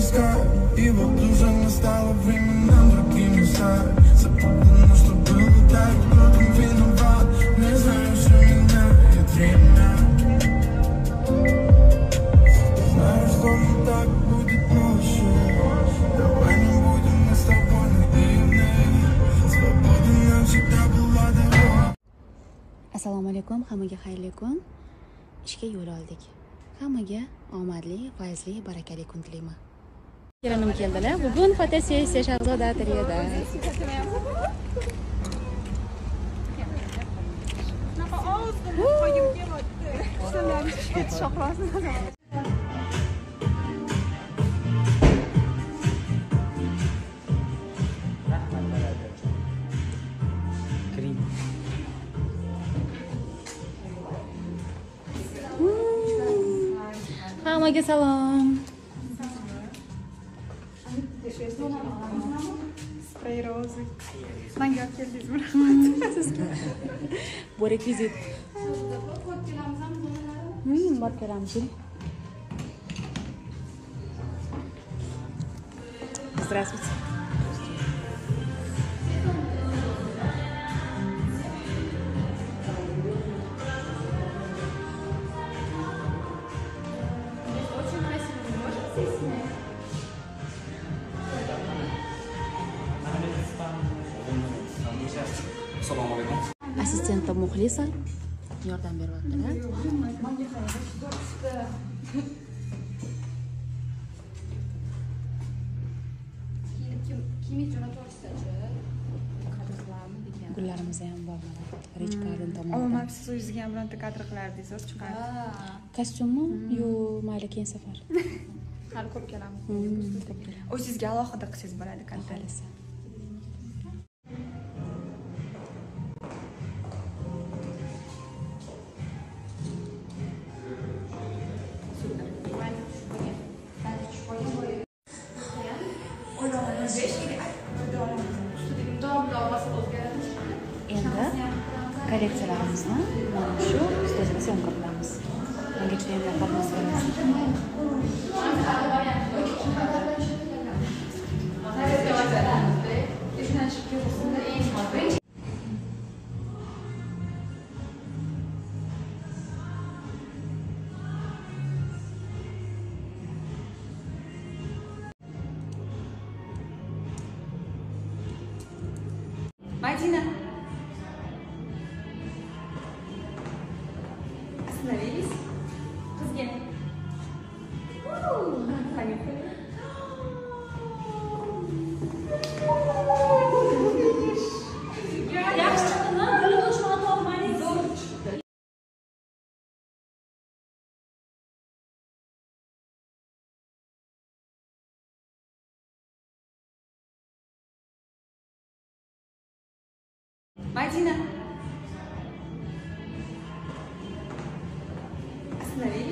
искать. И вот уже настало время нам другими стать. Запутано, что было так, кто там виноват. Не знаю, все меняет время. Знаю, что не так будет проще. Давай не будем мы с тобой наивны. Свобода нам всегда была дорога. Assalomu alaykum, hammaga xayrli kun. Ishga yo'l oldik. Hammaga omadli, fayzli, barakali kun tilayman. Kelinim keldilar. Bugun fotosessiya Shahzoda atelyeda. Hammaga salom. Spray rozi. Manga olib keldingizmi? Bu rekvizit. Bor ko'ramiz. Здравствуйте. Assalomu alaykum. Assistentim Muxlisa yordam beryaptilar. Gullarimiz ham bor mana. Rich Garden tomonidan. Olmabsiz o'zingizga ham bironta kadr qilardingiz, chiqadi. Kostyummi? Yo, mayli keyin safar. Hali ko'p kelamiz. O'zingizga alohida qilsangiz bo'ladi kadr. Endi kolleksiyalarimizni mana shu stolda syomka qilamiz. Menga juda ham yoqib Madina. Остановились. Кызге. Поехали. Madina. Остановились.